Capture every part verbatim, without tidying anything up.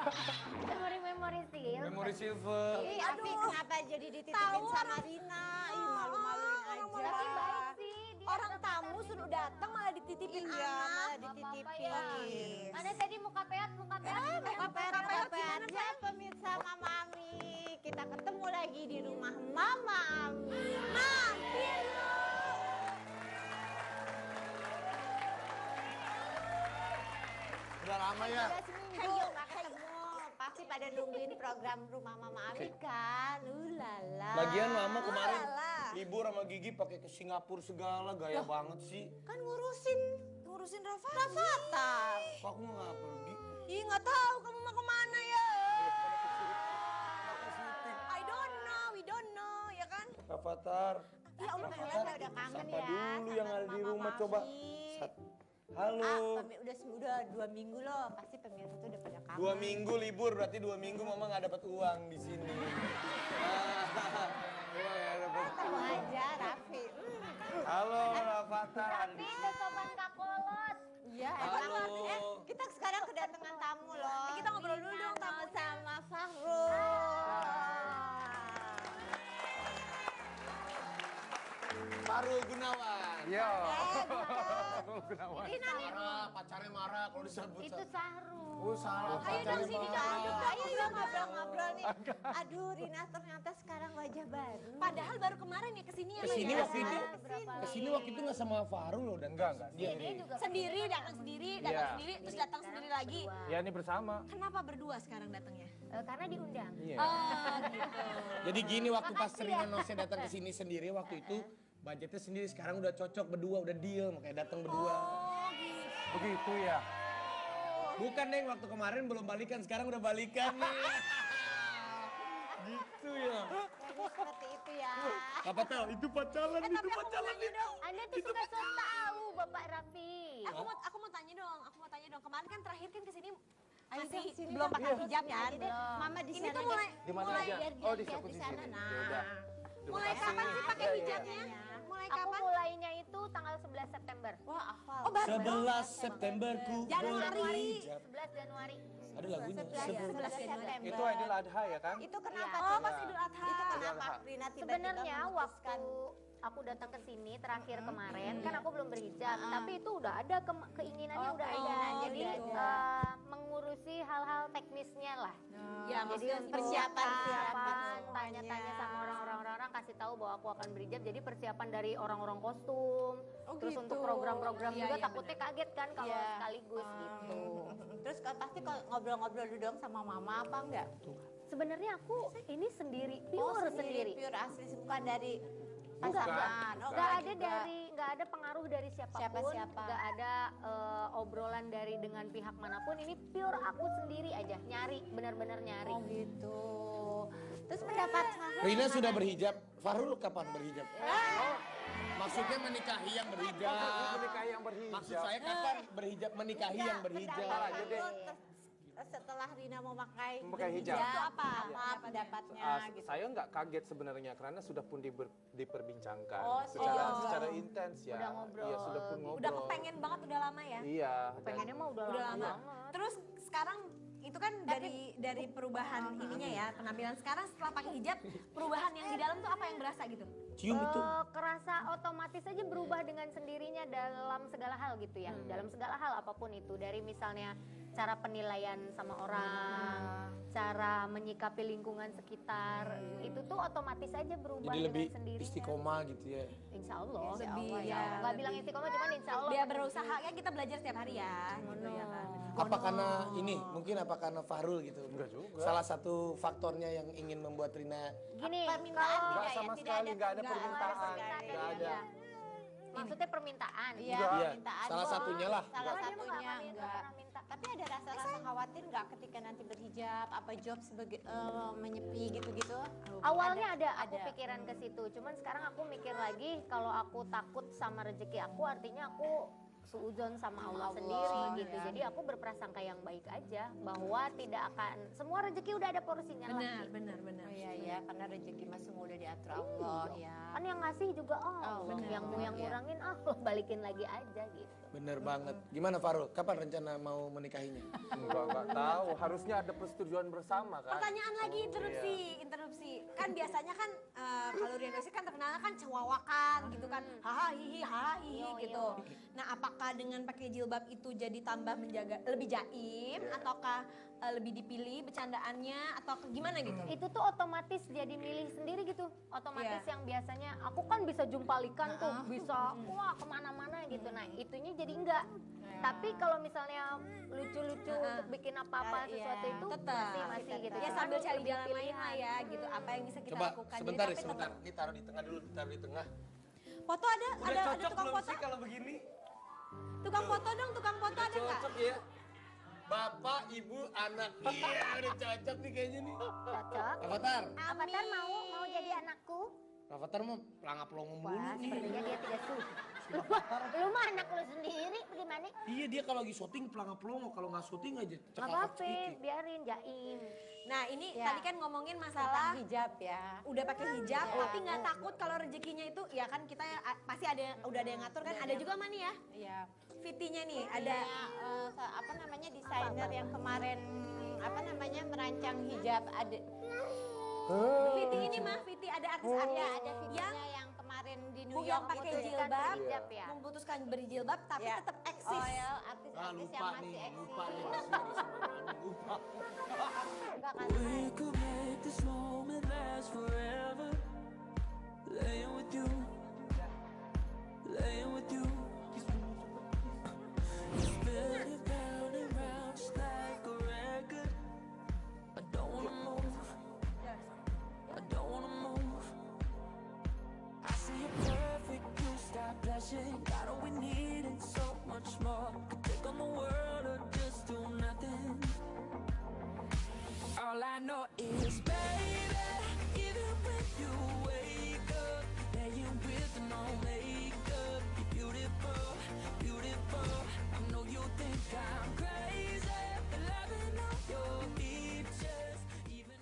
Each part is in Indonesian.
Memori-memori silver. Memori silver. Ih, Afi kenapa jadi dititipin sama Rina? Ih, malu-maluin aja. Tapi baik sih. Dia Orang tamu suruh datang malah dititipin iya, anak. malah dititipin. Mana tadi muka peot, muka peot. Eh, muka peot, Muka muka peot. peot. Ya, pemirsa Mama Ami. Kita ketemu lagi di rumah Mama Ami. Mampir lu. Udah lama ya. Udah seminggu nggak ketemu. Pasti pada nungguin program rumah Mama Ami kan. Ulala. Lagian Mama kemarin Ulala. libur sama Gigi pakai ke Singapura segala, gaya banget sih. Kan ngurusin ngurusin Rafa. Rafathar. Kok aku nggak pergi? Ih, nggak tahu kamu mau kemana ya. I don't know, we don't know, ya kan? Rafathar. Ya Allah, kalian udah kangen Sapa ya. dulu yang sama ada di Mama rumah, Mafi. coba. Sat- Halo. Ah, pemi- udah udah dua minggu loh, pasti pemirsa tuh udah pada kangen. Dua minggu libur, berarti dua minggu Mama nggak dapat uang di sini. Mama nggak dapat Tahu uang. aja, Raffi. Hmm. Halo Rafathar. Tapi itu sopan kakolot. Iya, Halo. emang artinya kita sekarang kedatangan tamu loh. Kita ngobrol dulu dong tamu sama Fahrul. Farul Gunawan. Iya. Rina nih. Marah, pacarnya marah kalau disebut. Itu Sahru. Oh salah, Ayo dong pacarnya sini dong, marah. duduk dong, ayo dong ngobrol-ngobrol nih. Aduh, Rina ternyata sekarang wajah baru. Padahal baru kemarin ya kesini ya. Kesini Mbak, waktu ya? itu, Berapa kesini kali? waktu itu nggak sama Farul loh dan Enggak, enggak. Dia Dia juga Sendiri, datang sendiri, datang Iya. sendiri, terus datang sendiri lagi. Ya ini bersama. Kenapa berdua sekarang datangnya? Eh, karena diundang. Iya. Oh gitu. Jadi gini waktu pas Makasih Rina ya. Nose datang ke sini sendiri waktu itu budgetnya sendiri, sekarang udah cocok berdua, udah deal makanya datang berdua. Begitu ya. Bukan Neng, waktu kemarin belum balikan, sekarang udah balikan nih. Gitu ya. Jadi seperti itu ya. Apa tahu itu pacaran, itu pacaran itu. Anda tuh suka so tahu Bapak Raffi. Aku mau aku mau tanya dong, aku mau tanya dong. Kemarin kan terakhir kan kesini Ayo masih dong, sini belum dong. pakai hijab kan? Jadi, Mama di Ini sana tuh deh. mulai Di mana mulai aja? biar Oh, dia di lihat saku di di sana. sini. Nah. Ya udah. Terima mulai kasih. kapan sih pakai Iya, iya, hijabnya? iya. Mulai Aku kapan? mulainya itu tanggal sebelas September. Wah, hafal. Oh, baru sebelas Septemberku Januari. berhijab. sebelas Januari. Ada lagunya. sebelas September. Itu Idul Adha ya kan? Itu kenapa Oh, tuh? pas Idul Adha. Itu Idul kenapa Adha. Rina tiba-tiba Sebenarnya memutuskan? waktu aku datang ke sini terakhir kemarin kan aku belum berhijab, tapi itu udah ada ke- keinginannya Oh, udah ada. keinginan, Jadi gitu. eh, mengurusi hal-hal teknisnya lah. Ya, Jadi maksudnya untuk persiapan, persiapan, persiapan tanya-tanya sama orang-orang orang kasih tahu bahwa aku akan berhijab. Jadi persiapan dari orang-orang kostum, Oh, terus gitu. untuk program-program Iya, juga iya, takutnya kaget kan kalau Iya. sekaligus gitu. Terus kalau pasti kalau ngobrol-ngobrol dulu dong sama Mama apa enggak? Sebenarnya aku ini sendiri, Oh, pure sendiri. Pure asli, bukan dari Bukan, pasangan. Oh, bukan. Nggak ada juga. dari, nggak ada pengaruh dari siapapun, Siapa-siapa. nggak ada eh, obrolan dari dengan pihak manapun. Ini pure aku sendiri aja, nyari, benar-benar nyari. Oh gitu. Terus pendapat Fahrul Rina gimana? sudah berhijab, Farul kapan berhijab? Oh, maksudnya menikahi yang berhijab. Menikah yang berhijab. Maksud saya kapan berhijab menikahi yang Enggak, berhijab? pendapat aja deh. Fahrul ter- setelah Rina mau pakai Memakai hijab. itu apa? Iya. Apa pendapatnya Ah, gitu? saya nggak kaget sebenarnya karena sudah pun diber- diperbincangkan Oh, secara iya. secara intens ya. Udah ngobrol Iya, sudah pun ngobrol. Udah kepengen banget udah lama ya? Iya. dan- Pengennya mah udah, Udah lama lama. banget. Terus sekarang itu kan dari dari perubahan ininya ya, penampilan sekarang setelah pakai hijab, perubahan yang di dalam tuh apa yang berasa gitu? Cium itu. Eh, kerasa otomatis aja berubah dengan sendirinya dalam segala hal gitu ya. Dalam segala hal apapun itu, dari misalnya cara penilaian sama orang, cara menyikapi lingkungan sekitar, itu tuh otomatis aja berubah Jadi lebih dengan sendirinya. istiqomah gitu ya. Insya Allah. Lebih, Insya Allah, ya, ya. Nggak bilang lebih. istiqomah, cuman insya Allah. Dia berusaha ya, kita belajar setiap hari ya, gitu ya kan. Apa karena ini? Mungkin apa karena Farul gitu? Enggak juga. Salah satu faktornya yang ingin membuat Rina Gini, Permintaan kalau tidak Nggak ya? sama Tidak sekali, ada- nggak ada nggak permintaan. permintaan Nggak dari ada. dia. maksudnya permintaan. Iya, Iya, permintaan. salah doang. satunya lah. Salah Karena dia mah satunya nggak pernah- nggak enggak. pernah minta. Tapi ada rasa-rasa khawatir nggak ketika nanti berhijab, apa job sebagai eh, menyepi gitu-gitu? Awalnya ada, aku ada. pikiran ke situ, cuman sekarang aku mikir lagi kalau aku takut sama rezeki aku, artinya aku suudzon sama Allah, Allah, sendiri gitu. ya. Jadi aku berprasangka yang baik aja bahwa tidak akan, semua rezeki udah ada porsinya lah. Benar, gitu. benar, benar. Oh iya ya, karena rezeki mah semua udah diatur Allah ya. Kan yang ngasih juga Allah, Allah, yang benar, yang ya. ngurangin Allah, balikin lagi aja gitu. Bener banget. Gimana Farul? Kapan rencana mau menikahinya? Enggak, enggak tahu, harusnya ada persetujuan bersama kan. Pertanyaan lagi, interupsi, interupsi. Kan biasanya kan eh, kalau Rian Dosit kan terkenal kan cewawakan gitu kan, haha hihi haha hihi gitu. Nah, apakah dengan pakai jilbab itu jadi tambah menjaga lebih jaim, ataukah eh, lebih dipilih bercandaannya, atau ke- gimana gitu? Itu tuh otomatis jadi milih sendiri gitu. Otomatis Iya. yang biasanya aku kan bisa jumpalikan tuh, bisa wah kemana-mana gitu. Nah itunya jadi enggak. Tapi kalau misalnya lucu-lucu untuk bikin apa-apa Ah, iya. sesuatu itu Tetap. masih masih gitu. Ya Cuman sambil cari lebih jalan lain lah pilihan. ya gitu. Apa yang bisa kita Coba lakukan? Jadi sebentar ya, tapi sebentar. tetap- Ini taruh di tengah dulu, taruh di tengah. Foto ada, Udah ada, ada cocok tukang belum foto? sih kalau begini? Tukang foto dong, tukang foto Udah ada nggak? cocok ya? Bapak, ibu, anak. Iya, udah cocok nih kayaknya nih. Cocok. Avatar. Avatar mau mau jadi anakku? Avatar mah pelangap pelongo mulu Wah, nih. sepertinya dia tidak suka. Lu, lu mah anak lu sendiri, gimana? Iya, dia kalau lagi syuting pelangap pelongo, kalau nggak syuting aja Nggak cekak apa-apa, sedikit. biarin, jaim. Nah ini Ya. tadi kan ngomongin Tentang masalah hijab ya. udah pakai hijab, tapi nggak takut kalau rezekinya itu, ya kan kita ah, pasti ada yang- udah ada yang ngatur kan, ada juga mana ya? Iya. Fitinya nih, Ada ada eh, sa- apa namanya desainer yang kemarin apa namanya merancang hijab ada Fiti ini mah, Fiti ada artis ya artis ada yang videonya yang kemarin di New yang York pakai itu. jilbab, Hijab ya. memutuskan berjilbab tapi Ya. tetap eksis. Oh ya, Ah, artis-artis lupa yang masih nih, eksis. lupa nih. Masih di semuanya, lupa. Enggak kan? We could make this moment last forever. Laying with you, laying with you. You spin it round and round just like a record. I don't wanna move, I don't wanna move. I see you perfect, you stop blushing. Got all we need and so much more. Could take on the world or just do nothing. All I know is, baby, even when you wake up, laying with no makeup, you're beautiful, beautiful. I know you think I'm crazy, but loving all your features, even.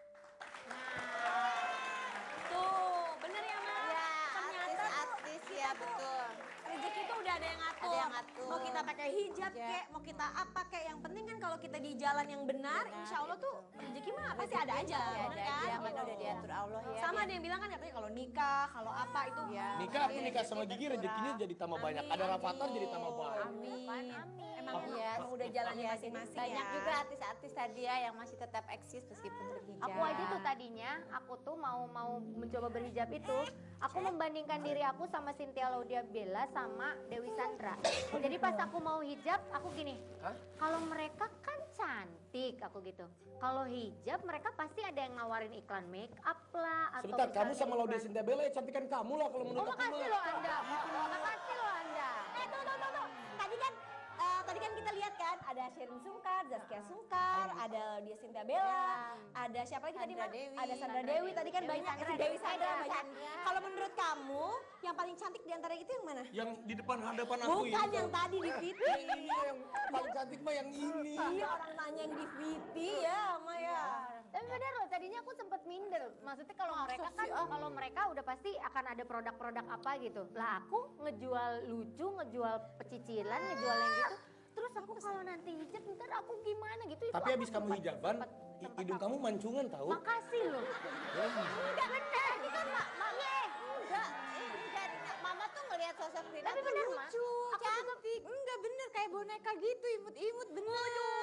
Tuh, bener ya Mas? Ya, Ternyata tuh artis-artis ya betul. rezeki itu udah ada yang ngatur. Ada yang ngatur. Mau kita pakai hijab Hijab. kek, mau kita apa kek, yang penting kan kalau kita di jalan yang benar, insya Allah tuh rezeki mah pasti ada aja, Ya, bener ada kan? aja, Gitu. mana udah diatur Allah ya. Sama ada yang bilang kan katanya kalau nikah, kalau apa itu. Ya. Nikah aku nikah sama Gigi rezekinya jadi tambah banyak. Ada Rafathar jadi tambah banyak. Amin. Emang, Iya. emang udah jalannya Iya, masing-masing Banyak ya. juga artis-artis tadi ya yang masih tetap eksis meskipun berhijab. Aku aja tuh tadinya, aku tuh mau mau mencoba berhijab itu, aku membandingkan diri aku sama Cynthia Laudia Bella sama Dewi Sandra. Jadi pas aku mau hijab, aku gini, Hah? kalau mereka kan cantik, aku gitu. Kalau hijab mereka pasti ada yang nawarin iklan make up lah atau Sebentar, kamu misalnya sama Laudia iklan- Cynthia Bella ya cantikan kamu lah kalau Oh menurut aku makasih mah. loh Anda, makasih loh Anda. Eh tuh tuh tuh tuh, tadi kan eh, tadi kan kita lihat kan ada Sherin Sungkar, Zaskia Sungkar, ada Dia Cynthia Bella, ada siapa lagi tadi Sandra Mas? Dewi. Ada Sandra Sandra Dewi, Dewi. tadi kan Dewi banyak, Sandra, eh, Dewi Dewi Sandra Sandra. banyak. Kalau menurut kamu yang paling cantik di antara itu yang mana? Yang di depan hadapan aku Bukan ini. yang tadi di Viti. Iya, yang paling cantik mah yang ini. Iya orang nanya yang di Viti ya, Maya. Tapi benar loh, tadinya aku sempet minder. Maksudnya kalau mereka kan, kalau mereka udah pasti akan ada produk-produk apa gitu. Lah aku ngejual lucu, ngejual pecicilan, ngejual yang gitu. Terus aku kalau nanti hijab, ntar aku gimana gitu. Itu Tapi aku habis kamu sempet- hijaban, sempet- i- sempet hidung aku- kamu mancungan tahu. Makasih loh. Enggak benar, ini kan mak, mak, Enggak, eh, enggak, Rina. Mama tuh ngelihat sosok Rina Tapi tuh bener, Ma. lucu, Aku cantik. Enggak bener kayak boneka gitu, imut-imut bener.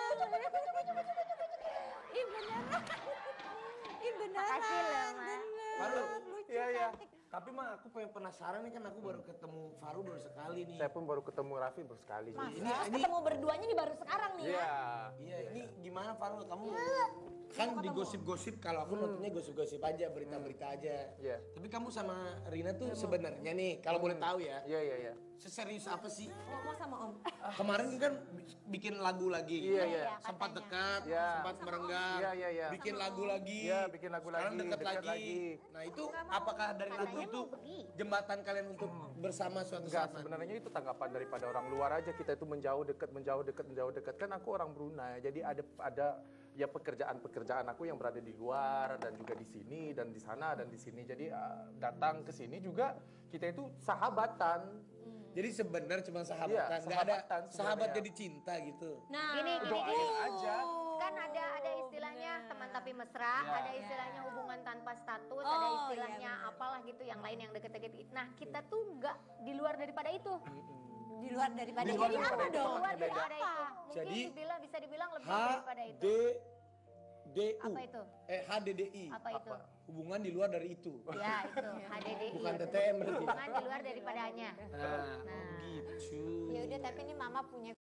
Ih beneran. Ih beneran. Makasih loh, Ma. Bener. Faru. Lucu, Iya, iya. cantik. Tapi mah aku pengen penasaran nih kan aku baru ketemu Faru baru sekali nih. Saya pun baru ketemu Raffi baru sekali. Ini Terus ini ketemu berduanya nih baru sekarang nih ya. Iya. iya ini gimana Faru kamu kan di gosip-gosip kalau aku nontonnya gosip-gosip aja berita-berita aja. Iya. Tapi kamu sama Rina tuh sebenarnya nih kalau boleh tahu ya Iya, iya, iya. seserius apa sih? Mau, mau sama Om. Kemarin kan bikin lagu lagi. Iya, iya. Sempat dekat, Iya. sempat merenggang. Iya, iya, iya. Bikin lagu lagi. Iya, bikin lagu Sekarang lagi, dekat dekat lagi. lagi. Nah, itu apakah dari lagu itu jembatan kalian untuk bersama suatu Enggak, saat nanti? sebenarnya itu tanggapan daripada orang luar aja. Kita itu menjauh dekat, menjauh dekat, menjauh dekat. Kan aku orang Brunei, jadi ada ada ya pekerjaan-pekerjaan aku yang berada di luar dan juga di sini dan di sana dan di sini. Jadi uh, datang ke sini juga kita itu sahabatan. Jadi sebenarnya cuma sahabatan, Iya, nggak ada sahabatan sahabat sebenarnya. jadi cinta gitu. Nah, Gini, gini, Doain gini. aja. mesra, Ya. ada istilahnya hubungan tanpa status, Oh, ada iya istilahnya benar. apalah gitu yang lain yang deket-deket. Nah, kita tuh nggak di luar daripada itu. Di luar daripada Di luar jadi daripada apa itu. dong? Di luar Beda. daripada itu. Mungkin Jadi, dibilang bisa dibilang lebih H daripada itu. D D U. Apa itu? Eh H D D I. Apa itu? Hubungan di luar dari itu. Ya, itu H D D I. Bukan T T M berarti. Hubungan di luar daripadanya. Nah, Nah. gitu. Ya udah, tapi ini mama punya